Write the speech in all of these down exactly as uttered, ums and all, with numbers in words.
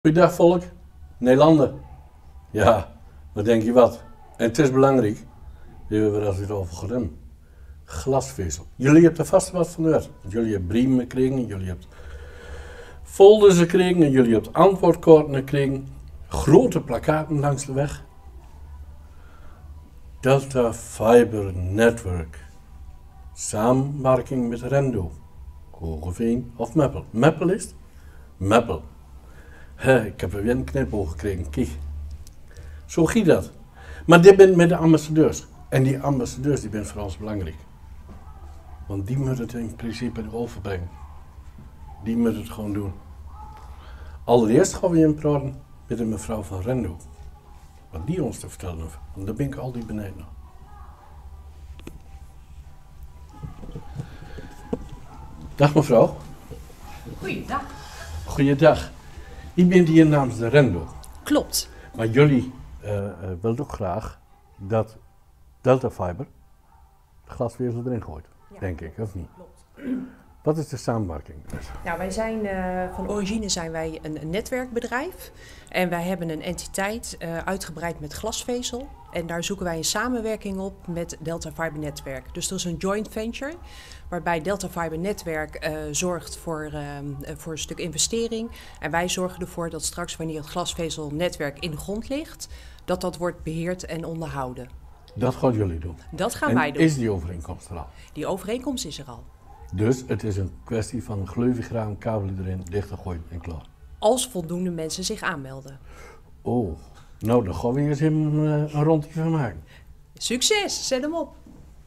Goeiedag volk, Nederlander. Ja, wat denk je wat? En het is belangrijk, we hebben we het over gehad. Glasvezel. Jullie hebben er vast wat van gehoord. Want jullie hebben brieven gekregen, jullie hebben folders gekregen, en jullie hebben antwoordkaarten gekregen. Grote plakkaten langs de weg. Delta Fiber Network. Samenwerking met Rendo. Hogeveen of Meppel. Meppel is het? Meppel. He, ik heb er weer een knipoog gekregen, kijk. Zo giet dat. Maar dit bent met de ambassadeurs. En die ambassadeurs die zijn voor ons belangrijk. Want die moeten het in principe overbrengen. Die moeten het gewoon doen. Allereerst gaan we in praten met de mevrouw van Rendo. Wat die ons te vertellen heeft. Want daar ben ik al die beneden nog. Dag mevrouw. Goeiedag. Goeiedag. Ik ben hier namens de Rendo. Klopt. Maar jullie uh, uh, willen ook graag dat Delta Fiber de glasvezel erin gooit, ja. Denk ik, of niet? Klopt. Wat is de samenwerking? Nou, wij zijn uh, van origine zijn wij een, een netwerkbedrijf en wij hebben een entiteit uh, uitgebreid met glasvezel en daar zoeken wij een samenwerking op met Delta Fiber Netwerk. Dus dat is een joint venture waarbij Delta Fiber Netwerk uh, zorgt voor, uh, voor een stuk investering en wij zorgen ervoor dat straks wanneer het glasvezelnetwerk in de grond ligt, dat dat wordt beheerd en onderhouden. Dat gaan jullie doen? Dat gaan en wij doen. Is die overeenkomst er al? Die overeenkomst is er al. Dus het is een kwestie van gleuvigraam, kabel erin, dichter gooien en klaar. Als voldoende mensen zich aanmelden. Oh, nou dan gaan we eens even een, een rondje van maken. Succes, zet hem op.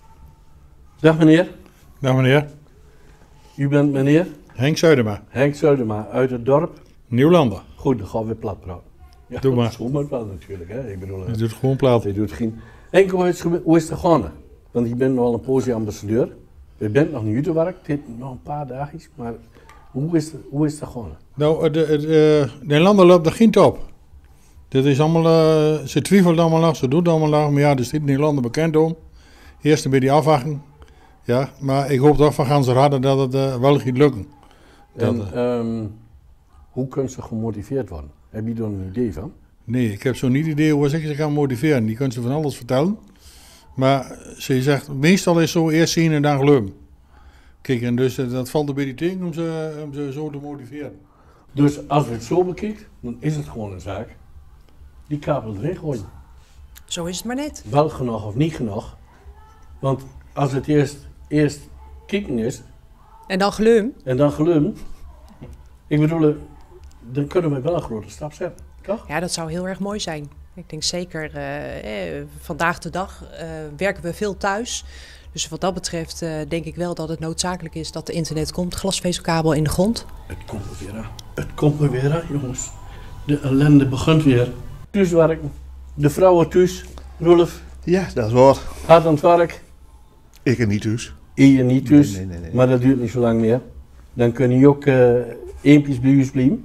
Dag meneer. Dag meneer. U bent meneer? Henk Zuidema. Henk Zuidema, uit het dorp? Nieuwlanden. Goed, dan gaan we weer plat praten. Ja, Doe maar. Dat is goed met wel natuurlijk, hè. Ik bedoel... Je doet gewoon plat. Je doet geen... Henk, hoe is, hoe is het gegaan? Want je bent nog wel een poosje ambassadeur. Je bent nog niet uit de werk, het heeft nog een paar dagjes, maar hoe is het, hoe is het gegaan? Nou, de, de, de Nederlander loopt er geen top. Dit is allemaal, uh, ze twijfelt allemaal nog, ze doet allemaal nog, maar ja, er is niet Nederlander bekend om. Eerst een beetje afwachten. Ja, maar ik hoop toch van gaan ze raden dat het uh, wel gaat lukken. Dat, en um, hoe kunnen ze gemotiveerd worden? Heb je er een idee van? Nee, ik heb zo'n niet idee hoe ze gaan motiveren. Die kunnen ze van alles vertellen. Maar ze zegt, meestal is zo eerst zien en dan geloven. Kijk, en dus dat valt een beetje tegen om ze, om ze zo te motiveren. Dus als je het zo bekijkt, dan is het gewoon een zaak. Die kabel erin gooien. Zo is het maar net. Wel genoeg of niet genoeg. Want als het eerst, eerst kieken is... En dan gleum. En dan geloven. Ik bedoel, dan kunnen we wel een grote stap zetten, toch? Ja, dat zou heel erg mooi zijn. Ik denk zeker, uh, eh, vandaag de dag uh, werken we veel thuis. Dus wat dat betreft uh, denk ik wel dat het noodzakelijk is dat de internet komt. Glasvezelkabel in de grond. Het komt er weer aan. Het komt er weer aan, jongens. De ellende begint weer. Thuiswerken. De vrouwen thuis. Rolf. Ja, dat is waar. Hard aan het werk. Ik en niet thuis. Je niet thuis. Nee, nee, nee, nee. Maar dat duurt niet zo lang meer. Dan kun je ook uh, eempjes bij u blijven.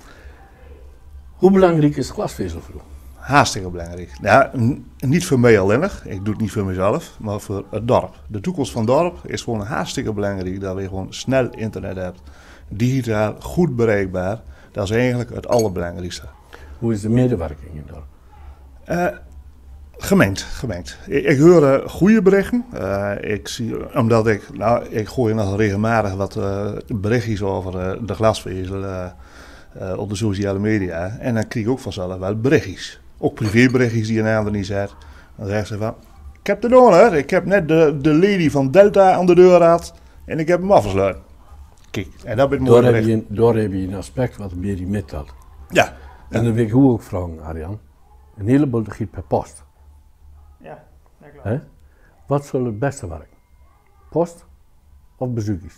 Hoe belangrijk is glasvezel voor u? Hartstikke belangrijk. Ja, n- niet voor mij alleen, ik doe het niet voor mezelf, maar voor het dorp. De toekomst van het dorp is gewoon hartstikke belangrijk dat we gewoon snel internet hebben. Digitaal, goed bereikbaar. Dat is eigenlijk het allerbelangrijkste. Hoe is de medewerking in het dorp? Uh, gemengd, gemengd. Ik, ik hoor uh, goede berichten. Uh, ik zie, omdat ik, nou, ik gooi nog regelmatig wat uh, berichtjes over uh, de glasvezel uh, uh, op de sociale media. En dan krijg ik ook vanzelf wel berichtjes. Ook privéberichtjes die een ander niet zet. Dan zegt ze van, ik heb de donor, ik heb net de, de lady van Delta aan de deur gehad en ik heb hem afgesloten. Kijk, en dat ben ik mooi Daar heb, je, daar heb je een aspect wat een beetje mettelt. Ja. En dan wil ik hoe ook vragen, Arjan. Een heleboel giet per post. Ja, dat klopt. He? Wat zal het beste werken? Post of bezoekjes?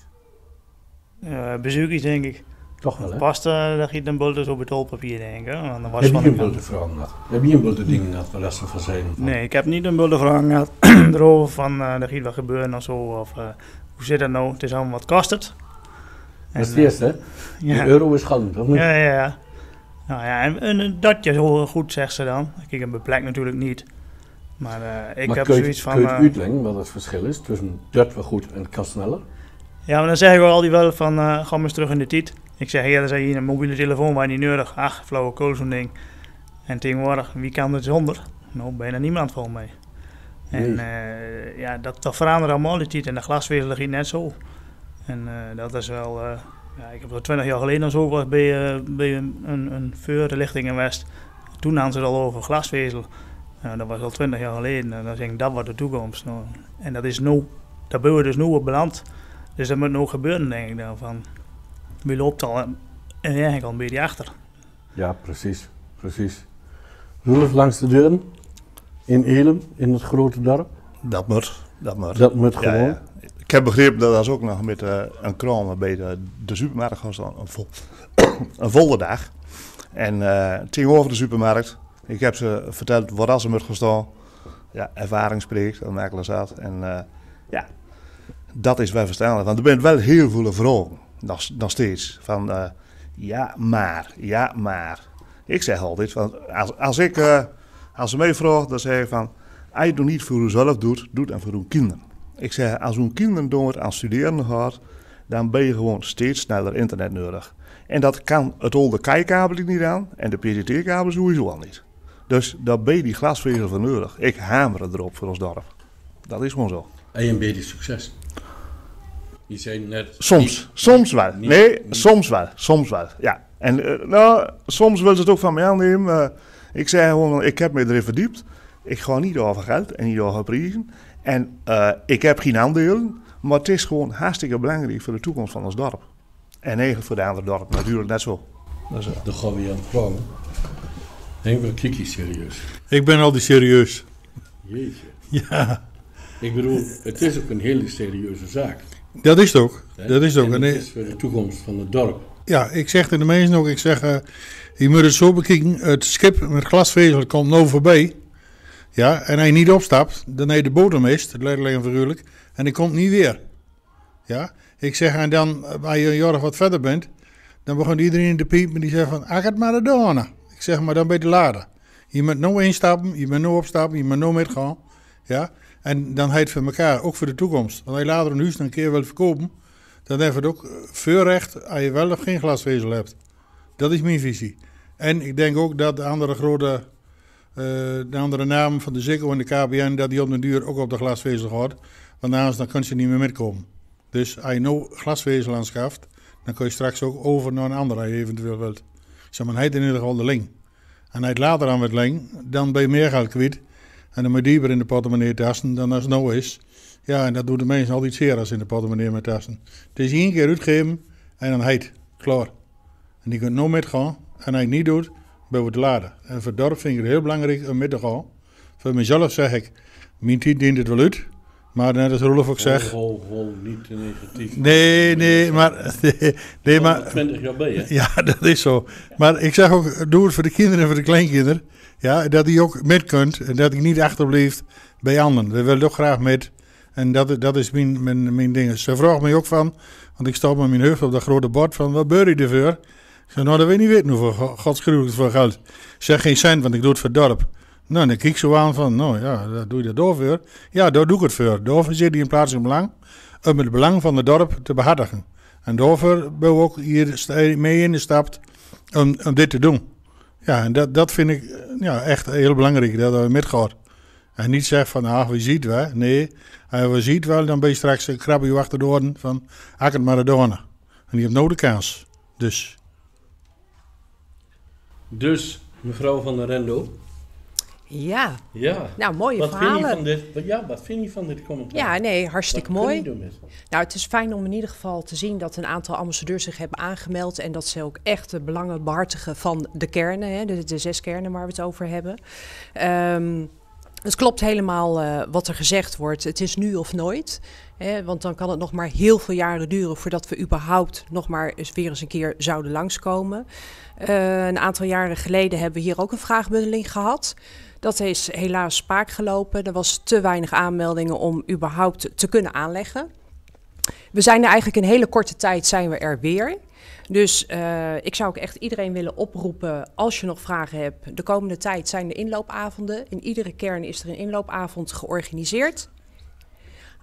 Uh, bezoekjes denk ik. Toch wel, hè? Past, uh, dat giet een bultus op het tolpapier denk ik. Want dan was Heb je van een de kant. bulten vragen gehad? Heb je een bulten dingen gehad waar dat ze van zijn? Van? Nee, ik heb niet een bulten vragen gehad erover van uh, er giet wat gebeuren of zo. Of uh, hoe zit dat nou? Het is allemaal wat kost het. Dat is het eerste, hè? Ja. De euro is galend, of niet? Ja, ja, ja. Nou ja, en, en dat je zo goed zegt ze dan. Kijk, een beplek natuurlijk niet. Maar uh, ik maar heb kun je, zoiets van... kun je het Uh, uitleggen wat het verschil is tussen dat wel goed en het kan sneller? ja, maar dan zeggen we al die wel van, uh, ga maar eens terug in de tijd. Ik zeg, ja, dan zei je een mobiele telefoon waar niet nodig. Ach, flauwekul zo'n ding. En tegenwoordig, wie kan het zonder? Nou, bijna niemand volgens mij. En uh, ja, dat, dat verandert allemaal die tijd. En de glasvezel ging net zo. En uh, dat is wel... Uh, ja, ik heb al twintig jaar geleden zo was bij, uh, bij een, een, een vuurlichting in West. Toen hadden ze het al over glasvezel. Nou, dat was al twintig jaar geleden. En dan denk ik, dat wordt de toekomst. Nou, en dat is nu, daar ben we dus nu op beland. Dus dat moet nog gebeuren, denk ik dan. Van, wie loopt al en eigenlijk al een beetje achter. Ja, precies, precies. Rudolf, langs de deuren in Elim, in het grote dorp. Dat moet, dat moet. Dat moet gewoon. Ja, ja. Ik heb begrepen dat dat ook nog met uh, een kraam bij de, de supermarkt was dan een, vol, een volle dag. En uh, tegenover de supermarkt, ik heb ze verteld waar ze moet gestaan. Ja, ervaring spreekt, dat makelaar zat. En uh, ja, dat is wel verstandig. Want er zijn wel heel veel vragen, nog, nog steeds. Van uh, ja, maar, ja, maar. Ik zeg altijd, want als, als ik, uh, als ze mij vragen, dan zeg ik van, als je het niet voor jezelf doet, doe het dan voor uw kinderen. Ik zeg, als uw kinderen doen het aan studeren gaat, dan ben je gewoon steeds sneller internet nodig. En dat kan het oude kijkkabel niet aan en de P C T-kabel sowieso al niet. Dus daar ben je die glasvezel voor nodig. Ik hamer het erop voor ons dorp. Dat is gewoon zo. En een beetje succes. Je zei net... Soms, niet, soms wel. niet, nee, niet. soms wel. Soms wel, ja. En uh, nou, soms wil ze het ook van mij aannemen. Uh, ik zeg gewoon, ik heb me erin verdiept. Ik ga niet over geld en niet over prijzen. En uh, ik heb geen aandelen, maar het is gewoon hartstikke belangrijk voor de toekomst van ons dorp. En eigenlijk voor de andere dorpen natuurlijk net zo. Dus, uh. Dan gaan we je aan het vragen. Henk, wel kijk serieus. Ik ben altijd serieus. Jeetje. Ja, Ik bedoel, het is ook een hele serieuze zaak. dat is het ook. Hè? Dat is het ook. En En het ik- is voor de toekomst van het dorp. ja, ik zeg tegen de mensen ook, ik zeg, uh, je moet het zo bekijken, het schip met glasvezel komt nou voorbij. Ja, en hij niet opstapt, dan hij de bodem mist, letterlijk en figuurlijk, en hij komt niet weer. Ja, ik zeg, en dan, uh, als je een jaar of wat verder bent, dan begint iedereen in de piep en die zegt van, ach, het maar de doorna. Ik zeg, maar dan ben je te laden. Je moet nou instappen, je moet nou opstappen, je moet nou metgaan. Ja, en dan heet het voor elkaar, ook voor de toekomst. Want als je later een huis een keer wil verkopen, dan heeft het ook voorrecht als je wel of geen glasvezel hebt. Dat is mijn visie. En ik denk ook dat de andere grote, uh, de andere namen van de Ziggo en de K B N, dat die op de duur ook op de glasvezel gaat. Want anders dan kun je niet meer metkomen. Dus als je nou glasvezel aanschaft, dan kun je straks ook over naar een andere als je eventueel wilt. Zeg maar, hij heeft in ieder geval de link. En hij het later aan met leng, dan ben je meer geld kwijt. En dan moet je dieper in de portemonnee tasten dan als het nou is. Ja, en dat doen de mensen altijd zeer als in de portemonnee met tasten. Het is één keer uitgeven en dan heet klaar. En die kunt nou met gaan. En als je het niet doet, ben je te laden. En voor het dorp vind ik het heel belangrijk om met te gaan. Voor mezelf zeg ik, mijn tijd dient het wel uit. Maar net als Rolf ook zegt... Hol, hol, hol, niet te negatief. Nee, nee, maar... Nee, nee, maar twintig jaar bij, hè? ja, dat is zo. Maar ik zeg ook, doe het voor de kinderen en voor de kleinkinderen. Ja, dat die ook met kunt en dat ik niet achterblijft bij anderen. We willen ook graag met. En dat, dat is mijn, mijn, mijn ding. Ze vraagt mij ook van, want ik sta met mijn hoofd op dat grote bord van, wat beur je ervoor? Ik zeg, nou, dat weet ik niet weten hoeveel godsgruwelijk voor geld. Ik zeg, geen cent, want ik doe het voor het dorp. Nou, dan kijk ik zo aan van, nou ja, daar doe je dat door voor. Ja, daar doe ik het voor. Daarvoor zit hij in plaats van belang, om het belang van het dorp te behartigen. En daarvoor ben we ook hier mee ingestapt om, om dit te doen. Ja, en dat, dat vind ik ja, echt heel belangrijk, dat we metgaan. En niet zeggen van, ah, we zien het wel. Nee, als we zien het wel, dan ben je straks een krabbe je achter de oren van, hak het maar door. En die hebt nou de kans. Dus. Dus, mevrouw van der Rendo. Ja, Ja. nou mooie Wat vind je verhalen. van dit? wat- Ja, wat vind je van dit commentaar? Ja, nee, hartstikke Wat kun mooi. je doen met? Nou, het is fijn om in ieder geval te zien dat een aantal ambassadeurs zich hebben aangemeld. En dat ze ook echt de belangen behartigen van de kernen, hè, de, de zes kernen waar we het over hebben. Um, het klopt helemaal uh, wat er gezegd wordt. Het is nu of nooit. Hè, want dan kan het nog maar heel veel jaren duren voordat we überhaupt nog maar eens weer eens een keer zouden langskomen. Uh, een aantal jaren geleden hebben we hier ook een vraagbundeling gehad. Dat is helaas spaak gelopen. Er was te weinig aanmeldingen om überhaupt te kunnen aanleggen. We zijn er eigenlijk in hele korte tijd zijn we er weer. Dus uh, ik zou ook echt iedereen willen oproepen, als je nog vragen hebt. De komende tijd zijn er inloopavonden. In iedere kern is er een inloopavond georganiseerd.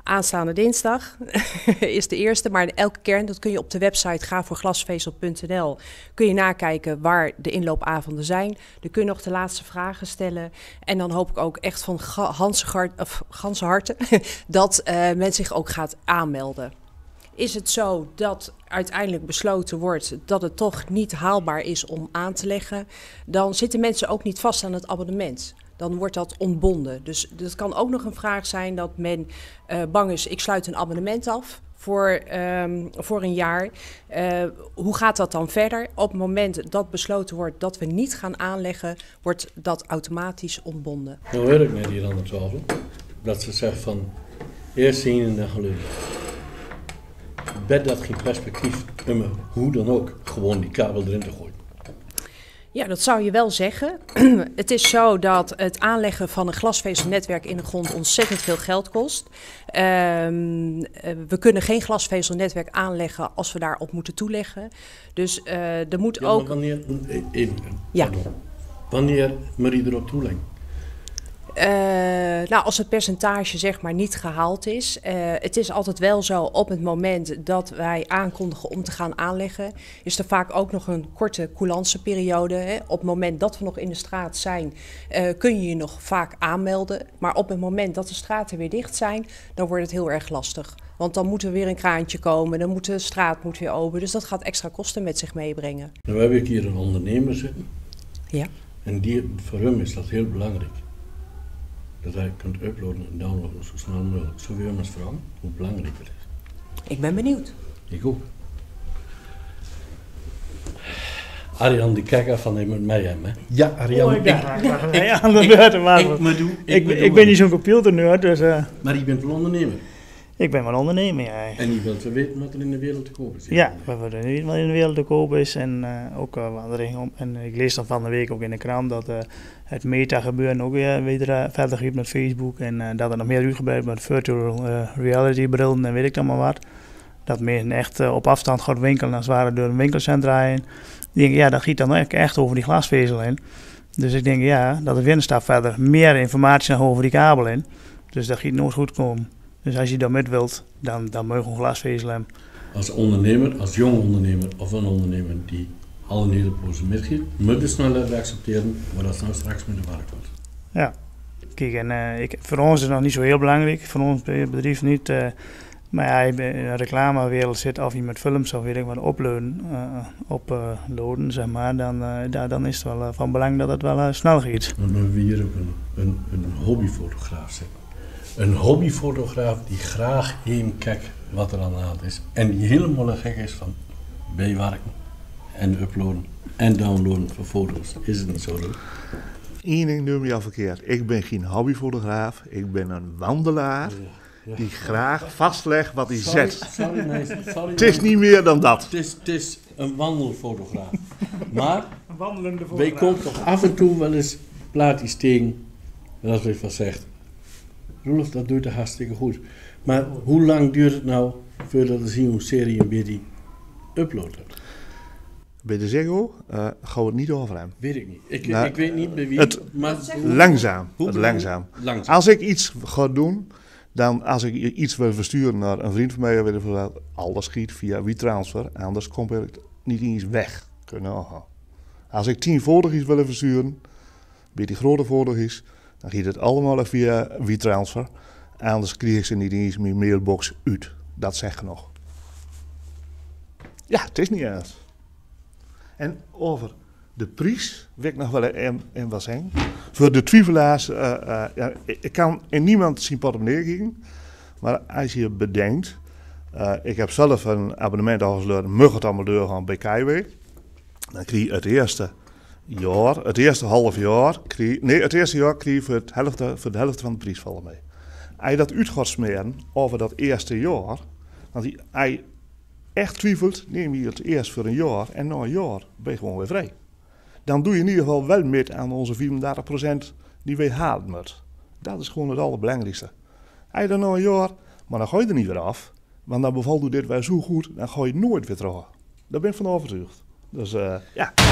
Aanstaande dinsdag is de eerste, maar elke kern, dat kun je op de website ga voor glasvezel punt n l, kun je nakijken waar de inloopavonden zijn. Dan kun je nog de laatste vragen stellen. En dan hoop ik ook echt van ganse harte dat uh, men zich ook gaat aanmelden. Is het zo dat uiteindelijk besloten wordt dat het toch niet haalbaar is om aan te leggen, dan zitten mensen ook niet vast aan het abonnement. Dan wordt dat ontbonden. Dus dat kan ook nog een vraag zijn dat men uh, bang is, ik sluit een abonnement af voor, um, voor een jaar. Uh, hoe gaat dat dan verder? Op het moment dat besloten wordt dat we niet gaan aanleggen, wordt dat automatisch ontbonden. Nou hoor ik net hier aan de tafel, dat ze zegt van, eerst zien en dan gelukkig. Bet dat geen perspectief, hoe dan ook, gewoon die kabel erin te gooien. Ja, dat zou je wel zeggen. Het is zo dat het aanleggen van een glasvezelnetwerk in de grond ontzettend veel geld kost. Um, uh, we kunnen geen glasvezelnetwerk aanleggen als we daarop moeten toeleggen. Dus uh, er moet ja, ook... Wanneer, in, ja. wanneer Marie erop toeleggen? Uh, nou, als het percentage zeg maar niet gehaald is. Uh, het is altijd wel zo, op het moment dat wij aankondigen om te gaan aanleggen, is er vaak ook nog een korte coulanceperiode. Hè. Op het moment dat we nog in de straat zijn, uh, kun je je nog vaak aanmelden. Maar op het moment dat de straten weer dicht zijn, dan wordt het heel erg lastig. Want dan moet er weer een kraantje komen, dan moet de straat moet weer open. Dus dat gaat extra kosten met zich meebrengen. Nou, we hebben hier een ondernemer zitten. Ja. En die, voor hem is dat heel belangrijk. Dat hij kunt uploaden en downloaden zo snel mogelijk. Zo weer eens vragen hoe belangrijk het is. Ik ben benieuwd. Ik ook. Arjan die kijkt af van hij moet mij hebben. Ja, Arjan. Oh, ik ik, dacht, ik, ik, aan de beurt, maar ik, ik, doe, ik, ik, ik ben niet zo'n computernerd, dus... Uh, maar je bent wel ondernemer. Ik ben wel ondernemer, ja. En je wilt weten wat er in de wereld te koop is. Ja, we willen weten wat in de wereld te koop is. En uh, ook uh, wat er om. En ik lees dan van de week ook in de krant dat uh, het meta-gebeuren ook weer, weer uh, verder gaat met Facebook. En uh, dat er nog meer gebeurt met virtual uh, reality brillen en weet ik dan maar wat. Dat mensen echt uh, op afstand gaan winkelen als het ware door een winkelcentra heen. Die denken, ja, dat gaat dan echt over die glasvezel heen. Dus ik denk, ja, dat er weer een stap verder meer informatie nog over die kabel in. Dus dat gaat nooit goed komen. Dus als je dat met wilt, dan, dan moet je gewoon glasvezel hebben. Als ondernemer, als jong ondernemer of een ondernemer die alle nederpozen metgeeft, moet je sneller accepteren waar dat nou straks met de markt wordt. Ja, kijk, en uh, ik, voor ons is het nog niet zo heel belangrijk, voor ons bedrijf niet. Uh, maar ja, in de reclamewereld zit of je met films of weet ik wat uploaden, uh, uploaden, uh, zeg maar, dan, uh, da, dan is het wel uh, van belang dat het wel uh, snel gaat. Dan hebben we hier ook een, een, een hobbyfotograaf zitten. Een hobbyfotograaf die graag heen kijkt wat er aan de hand is. En die helemaal gek is van bijwerken en uploaden en downloaden van foto's. Is het niet zo leuk? Eén ding noem je al verkeerd. Ik ben geen hobbyfotograaf. Ik ben een wandelaar ja, ja. die graag vastlegt wat hij sorry, zet. Sorry meester, sorry. Het is niet meer dan dat. Het is, het is een wandelfotograaf. Maar een wandelende fotograaf. wij komen toch af en toe wel eens plaatjes tegen. Dat is wat zegt. Roelof, dat doet het hartstikke goed. Maar hoe lang duurt het nou voordat we zien hoe serie een beetje upload hebt? Bij de Ziggo uh, gaan we het niet over hem. Weet ik niet. Ik, nou, ik weet niet bij wie. Het, maar hoe, langzaam. Hoe, het langzaam. langzaam. Als ik iets ga doen, dan als ik iets wil versturen naar een vriend van mij, weet ik wel, alles schiet via WeTransfer, anders kom ik niet eens weg kunnen gaan. Als ik tien foto's wil versturen, bij die grote foto's, dan gaat het allemaal via WeTransfer. Anders krijg ik ze niet eens mijn mailbox uit. Dat zeg ik nog. Ja, het is niet erg. En over de prijs wil ik nog wel een, een wat zeggen. Voor de twijfelaars, uh, uh, ja, ik kan in niemand zijn portemonnee kijken. Maar als je bedenkt, uh, ik heb zelf een abonnement afgesloten, mag het allemaal doorgaan bij K W. Dan krijg je het eerste jaar, het eerste half jaar, krijg, nee, het eerste jaar krijg je voor, het helfte, voor de helft van de prijs vallen mee. Als je dat uit gaat smeren over dat eerste jaar, want als je echt twijfelt, neem je het eerst voor een jaar en na een jaar ben je gewoon weer vrij. Dan doe je in ieder geval wel mee aan onze vierendertig procent die wij halen moeten. Dat is gewoon het allerbelangrijkste. Als je dan na een jaar, maar dan ga je er niet weer af, want dan bevalt u dit wel zo goed, dan ga je nooit weer terug. Daar ben ik van overtuigd. Dus uh, ja.